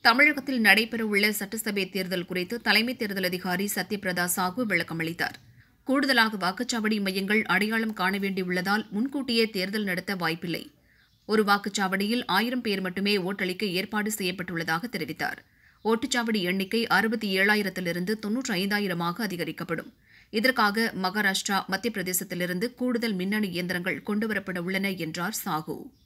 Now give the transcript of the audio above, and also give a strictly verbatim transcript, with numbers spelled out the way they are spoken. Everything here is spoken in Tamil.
தமிழகத்தில் நடைபெறவுள்ள சட்டசபை தேர்தல் குறித்து தலைமை தேர்தல் அதிகாரி சத்யபிரதா சாஹூ விளக்கம் அளித்தார். கூடுதலாக வாக்குச்சாவடி மையங்கள் அடையாளம் காண வேண்டியுள்ளதால் முன்கூட்டியே தேர்தல் நடத்த வாய்ப்பில்லை. ஒரு வாக்குச்சாவடியில் ஆயிரம் பேர் மட்டுமே ஓட்டளிக்க ஏற்பாடு செய்யப்பட்டுள்ளதாக தெரிவித்தார். ஓட்டுச்சாவடி எண்ணிக்கை அறுபத்தி ஏழாயிரத்திலிருந்து தொன்னூற்றி ஐந்தாயிரமாக அதிகரிக்கப்படும். இதற்காக மகாராஷ்டிரா, மத்திய பிரதேசத்திலிருந்து கூடுதல் மின்னணு இயந்திரங்கள் கொண்டுவரப்பட உள்ளன என்றார் சாஹூ.